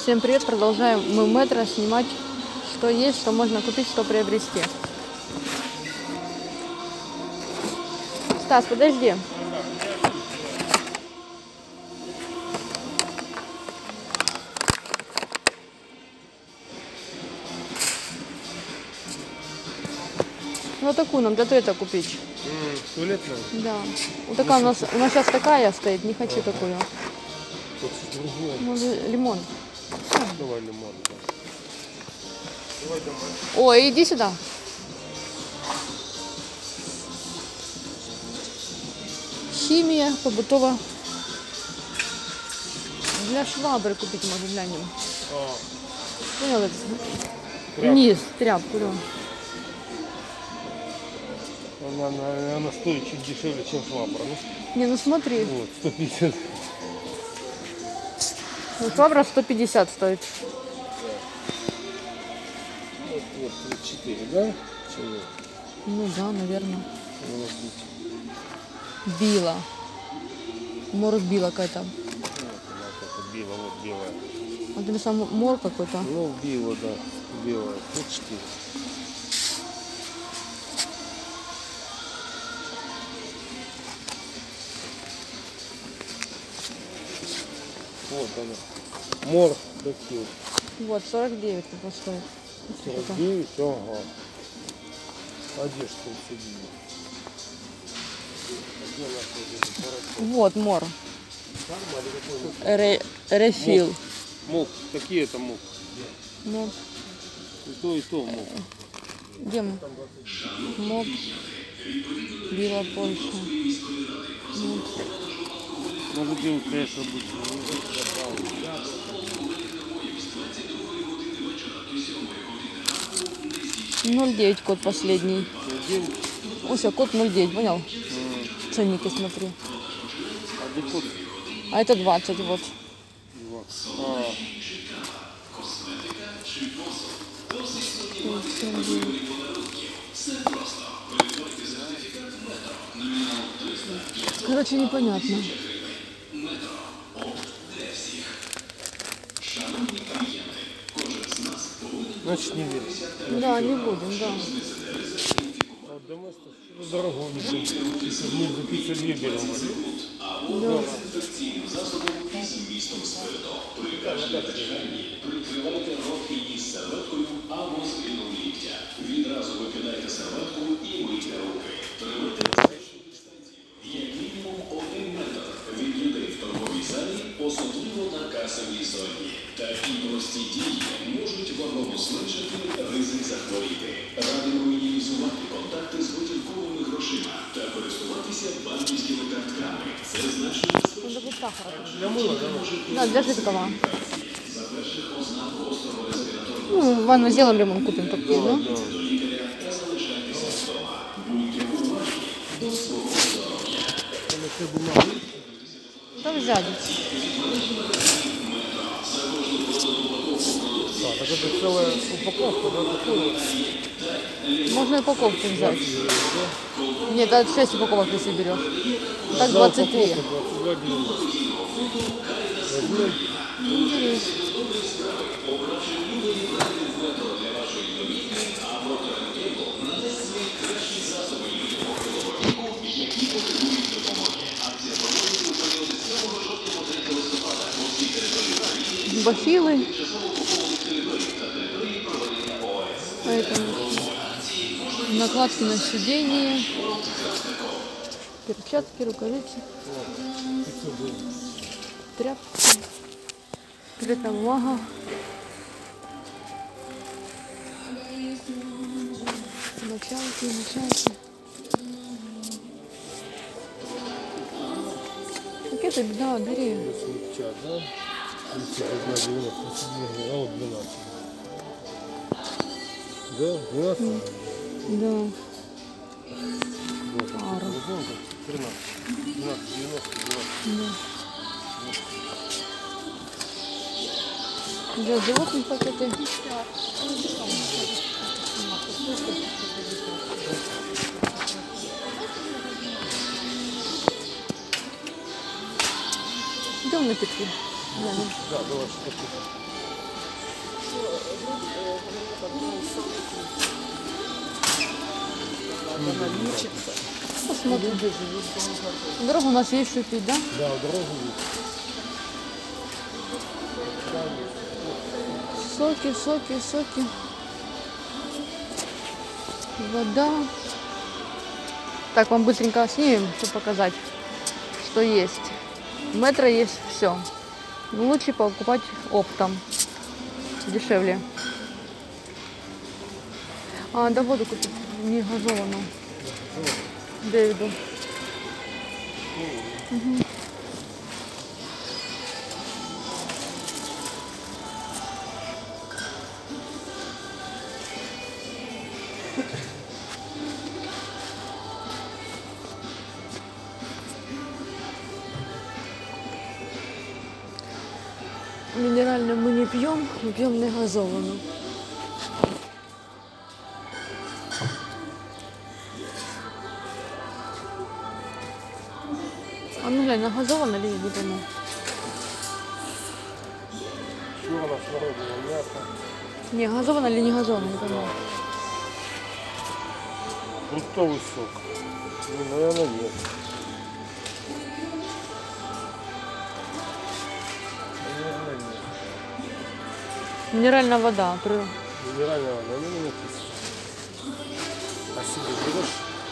Всем привет! Продолжаем мы Метро снимать, что есть, что можно купить, что приобрести. Стас, подожди. Вот такую нам для туалета купить. Туалетную? Да. Вот такая у нас сейчас такая стоит, не хочу такую. Ну, лимон. Давай лимон, да. Давай домой. Ой, иди сюда. Химия, побытово. Для швабры купить можно, глянем. Понял это? Тряпку. Низ, тряпку, да. Она стоит чуть дешевле, чем швабра. Не, ну смотри. Вот, 150. Ну, швабра 150 стоит. Вот 34, да? Человек. Ну да, наверное. Била. Мор била какая-то. Вот она как била, вот белая. А ты сам мор какой-то? Ну, била, да. Белая. Тут 4. Вот она. Мор такие. Вот, 49 это стоит. 49, ага. Одежда 39. Вот мор. Рефил. Мук. Какие это мук? Мор. И то мук. Где мор? Мор. Била Польша. Мор. Может делать, конечно, будет. 0,9 код последний. 9. О, все, код 0,9, понял? Ценники смотри. А где код? А это 20, вот. 20. Короче, непонятно. Значит, не верю. Да, не будем, да. А домой-то дорого не будет. Мы за 52 берем. Да. Відразу викидайте серветку і мийте руки. Тримайте як мінімум 1 метр від людей в торговій залі, особливо на касовій зоні. Такі прості дії можуть вагомо зменшити ризик захворіти. Радимо мінімізувати контакти з готівковими грошима та користуватися банківськими картками. Це значно Надо будет сахара. Для мыла, да? Да, для жидкого. Ну, ванну сделаем, лимон купим такую, да? Что взять? Да, так это целая упаковка, да, такую. Можно упаковку взять. Нет, это 6 упаковок, если берешь. Так 23. 22 гривны. Бахилы. Поэтому накладки на сиденье. Перчатки, рукавицы. Тряпки. Туалетная бумага. Мочалки. Пакеты, да, бери. Чат, да? 31 90, 32, а вот 12. Да, 12? Да. Вот, Пара. 13. 12, 90, 12. Да. Для животных пакеты. Идем на петли. Да, давай что-то. Она лечится. Посмотрим. Дорогу у нас есть что пить, да? Да, дорогу есть. Соки, соки, соки. Вода. Так, вам быстренько снимем, чтобы показать, что есть. В метро есть все. Но лучше покупать оптом. Дешевле. А, да, воду купить. Не газованную. Дэвиду. Угу. Минеральную мы не пьем, мы пьем не газованную. А ну глянь, газованная или не пойму. Чего у нас народного мяса? Не, газованная или не газованная, не пойму. Фруктовый сок. Ну, наверное, нет. Наверное, нет. Минеральная вода. Минеральная вода, ну, не написано. А себе берешь?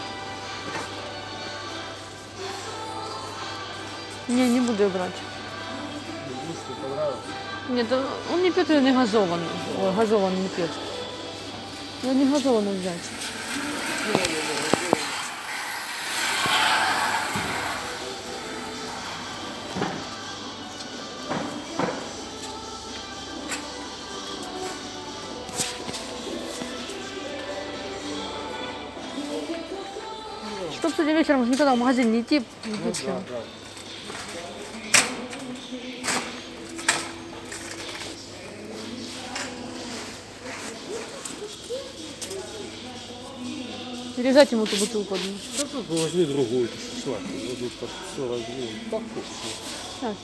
Не буду ее брать. Если тебе понравилось. Нет, он не пьет ее не газованную. Ой, газованную не пьет. Надо не газованную взять. Чтоб сегодня вечером никогда в магазин не идти, ничего. Да. Пережать ему эту бутылку одну. Да тут возьми другую, сладкую, вот тут по 40 гривен. Так вкусно. Сейчас.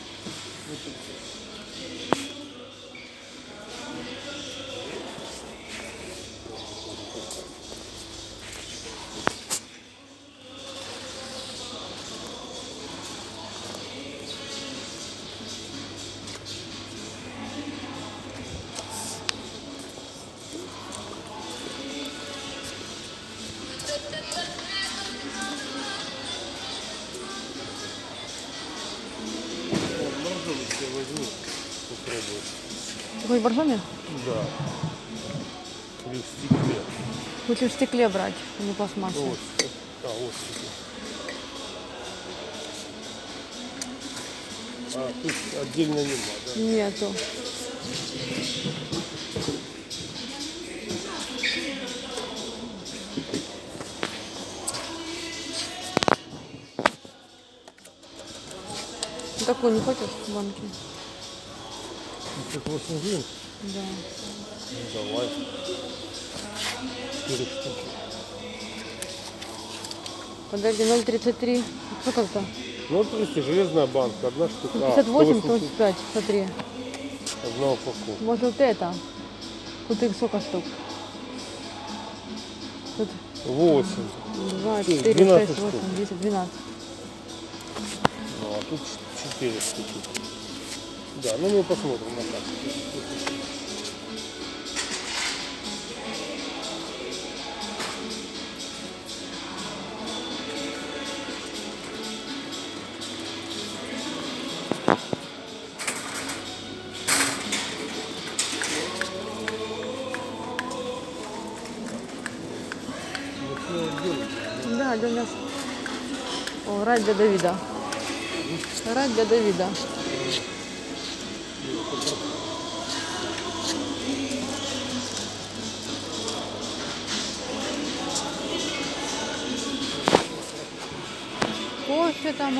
Я возьму, попробую. Какой боржоми? Да. Или в стекле. Лучше в стекле брать, а не пластмассу. Вот, вот стекло. А, тут отдельно нема, да? Нету. Такую не хочешь в банке? 58 гривен? Да. Ну, давай. 4 штуки. Подожди, 0,33. Сколько это? Ну, вот, видите, железная банка, одна штука. 58, 180, 85, смотри. одна упаковка. Может вот это? Тут их сколько штук? Тут 8. 2, 4, 12 6, 8, штук. 10, 12. Ну, а тут 4 штуки. Да, ну мы посмотрим на кассе. Да, для нас. О, рай для Давида. Рай для Давида. Кофе там.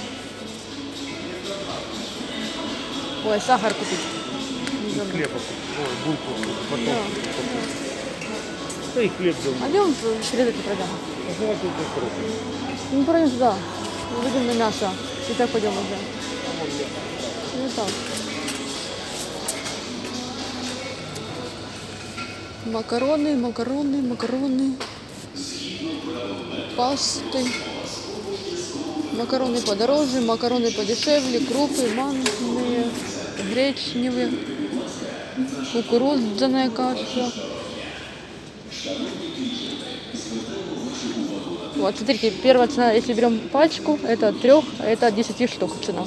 Ой, сахар купить. Не забыл. Хлеба, ой, булку, потом. Да. Да и хлеб дома. А где он перед этим пройдем? Посмотри, тут круто. Ну, пройдем сюда. Выйдем на мясо. И так пойдем уже. Ну так. Макароны, макароны, макароны. Пасты. Макароны подороже, макароны подешевле, крупы манные, гречневые, кукурузная каша. Вот, смотрите, первая цена, если берем пачку, это от 3, а это от 10 штук цена.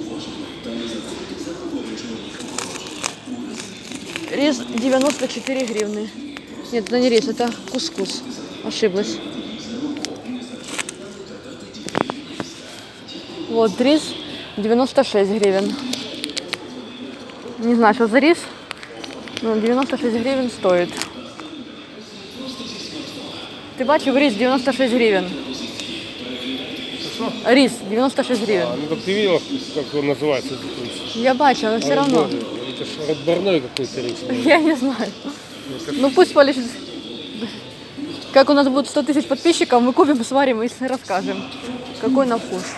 Рис 94 гривны. Нет, это не рис, это кускус. Ошиблась. Вот рис 96 гривен. Не знаю, что за рис, но 96 гривен стоит. Ты бачив, рис 96 гривен. Что? Рис 96 гривен. Ну как ты видела, как он называется? Я бачу, но все равно. Это же отборной какой-то рис. Я не знаю. Ну пусть полежит. Как у нас будет 100 тысяч подписчиков, мы купим, сварим и расскажем, какой на вкус.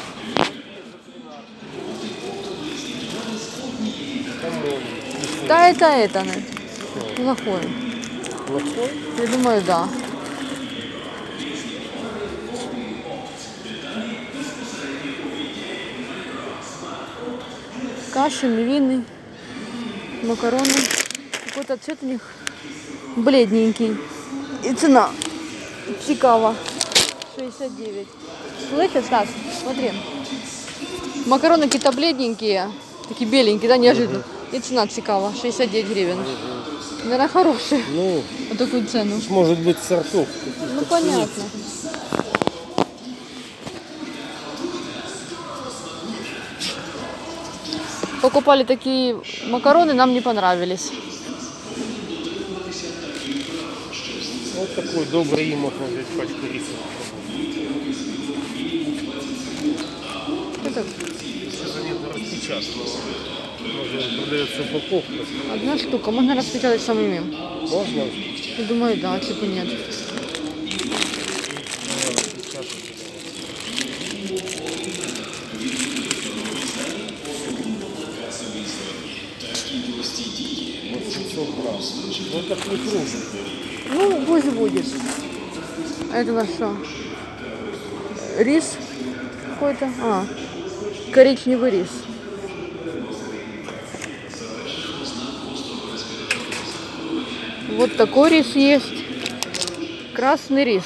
Да, это плохой. Плохой? Я думаю, да. Каши, мивины, макароны. Какой-то цвет у них бледненький. И цена цікава. 69. Слышишь, Стас? Смотри. Макароны какие-то бледненькие. Такие беленькие, да, неожиданно. И цена цікава. 69 гривен. Наверное, хорошие. Ну, вот такую цену. может быть, сортов. Ну, понятно. Покупали такие макароны, нам не понравились. Вот такой добрый можно взять пачку риса. Это Что-то нет распечатанного. Может, продается упаковка. одна штука. Можно распечатать самими. Можно? Я думаю, да, типа нет. Ну так не трудно. Ну, пусть будет. А это на что? Рис какой-то? А, коричневый рис. Вот такой рис есть. Красный рис.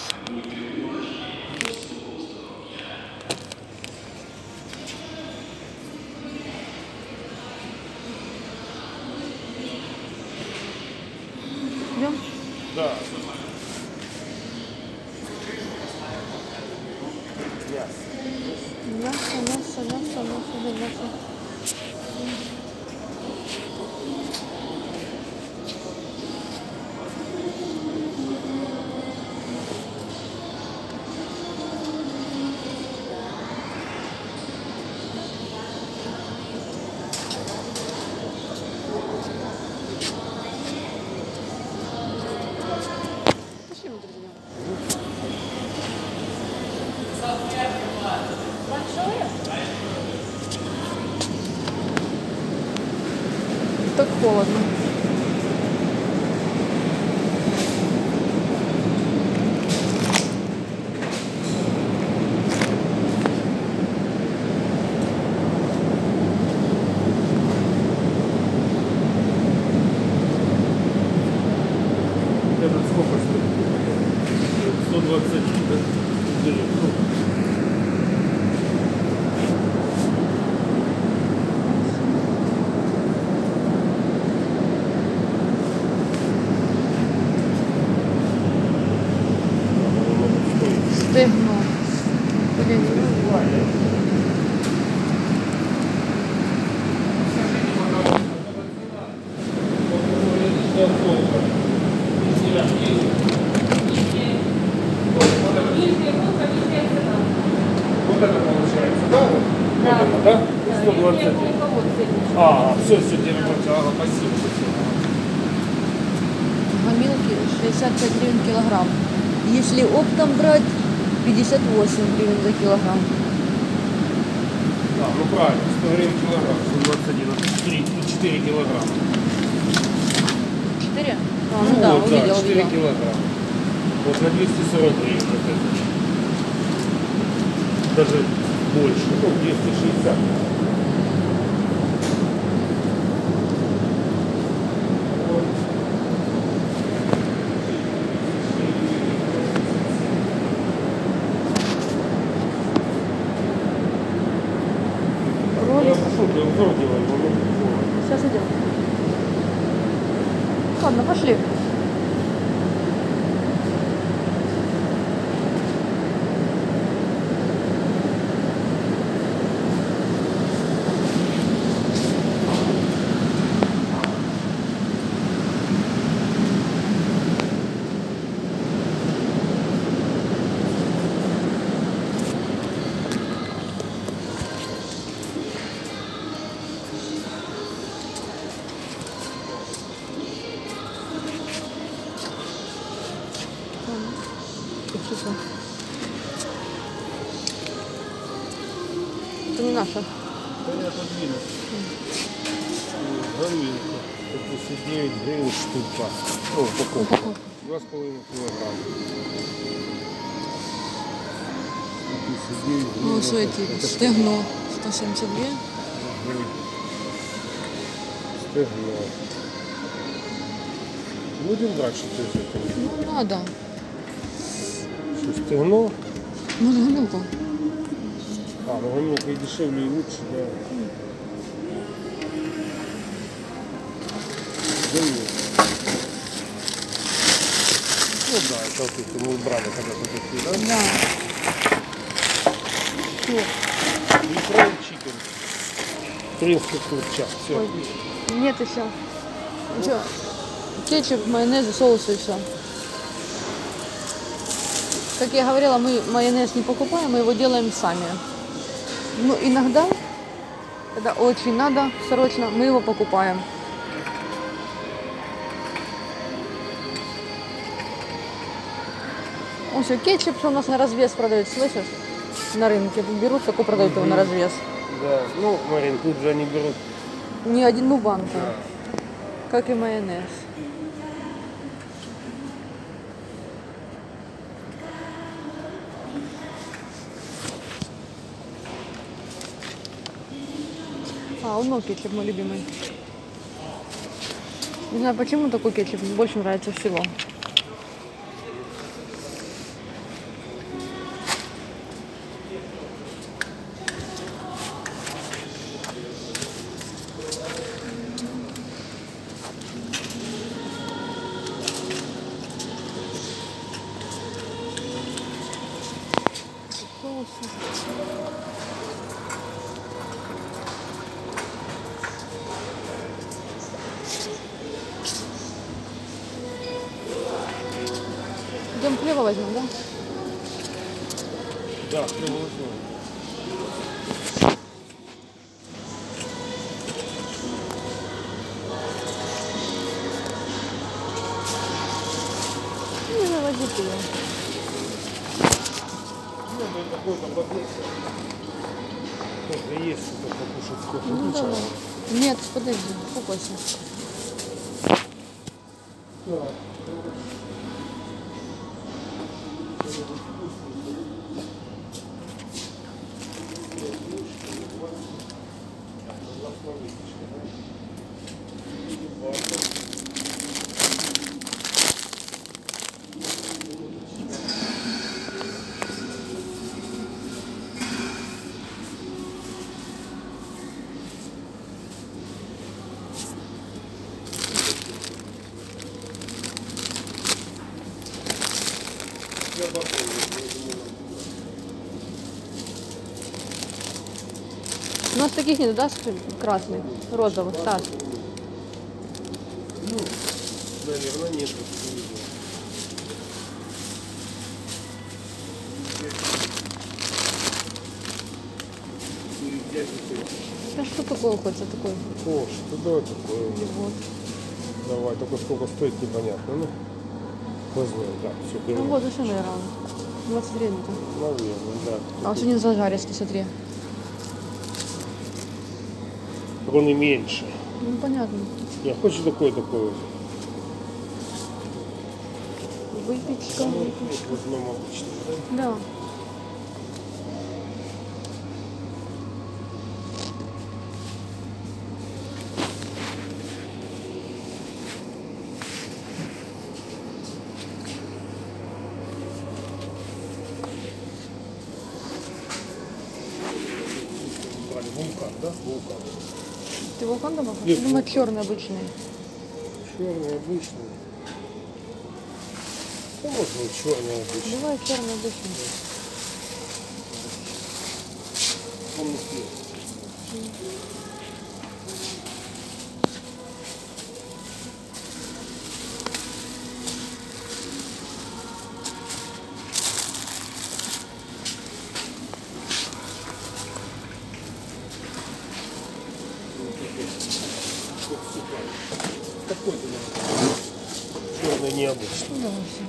Идем? Да. Мясо. Пошли, мы друзья. Так холодно. Это сколько стоит? 120, да? Стыгну. Блин. Вот это получается, да? Вот это, да? 120. Все, теперь спасибо. Гомилки 65 гривен килограмм. Если оптом брать, 58 гривен за килограмм. Да, ну правильно, 100 гривен килограмм, 121, 4 килограмма. 4? А, ну да, вот, увидел, 4 увидел. килограмма. Вот на 240 гривен вот это. Даже больше, ну 260. Ролик. Хорошо, ты узор делаешь, но Сейчас идем. Ладно, пошли. Это не наша. я подвину. Галинка. 59 гривен штука. Ну, упаковка. 2,5 килограмма. 59 гривен. Ну, что эти? Стегно. 172. Стегно. Будем брать что-то из этого? Ну, надо. Что, стегно? Может, гнилку? А, ну гамилка и дешевле, и лучше, да. Гамилка. Ну да, это вот эти мы брали когда-то такие, да? Да. И фрайд чикен. Туринский курчак. Все. Ой. Нет еще. Ничего. Кетчуп, майонез, соусы и все. Как я говорила, мы майонез не покупаем, мы его делаем сами. Но иногда, когда очень надо, срочно, мы его покупаем. Он все, кетчуп, что у нас на развес продают, слышишь? На рынке берут, такой продают его на развес. Да, ну, Марин, тут же они берут. Не одну банку, как и майонез. А, он кетчуп мой любимый. Не знаю, почему такой кетчуп мне больше нравится всего. Идем хлеба возьмем, да? Да, все возьмем. Не заводить ее. Ну, это какой-то багет. Только есть что-то покушать, сколько Ну, лучше. давай. Нет, подожди, успокойся. Да. У нас таких нет, да, красных, розовых, Стас? Ну, наверное, нет. Да что такое хочется такой? О, что давай такое? Вот. Давай, только сколько стоит, непонятно. Ну, возьмем, да, все, Ну берем. вот, зачем, наверное? 20 гривен-то. Наверное, да. А он сегодня зажаристый, смотри. Он и меньше. Ну понятно. Я хочу такой. Выпечка. Возьмем обычный, да? Да. Брали вулкан, да? Вулкан. Ты вулкан добавил? Нет, Я думаю, вулкан. черный обычный. Черный обычный. Ну, можно вот черный обычный. Давай черный обычный. Он не съест. Какой ты надо? Черный необычный. Ну, давай все.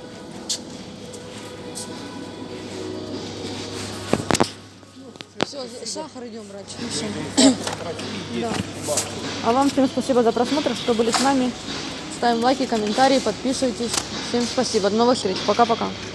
Все, сахар идем брать. Ну, всё. Да. А вам всем спасибо за просмотр, что были с нами. Ставим лайки, комментарии, подписывайтесь. Всем спасибо. До новых встреч. Пока-пока.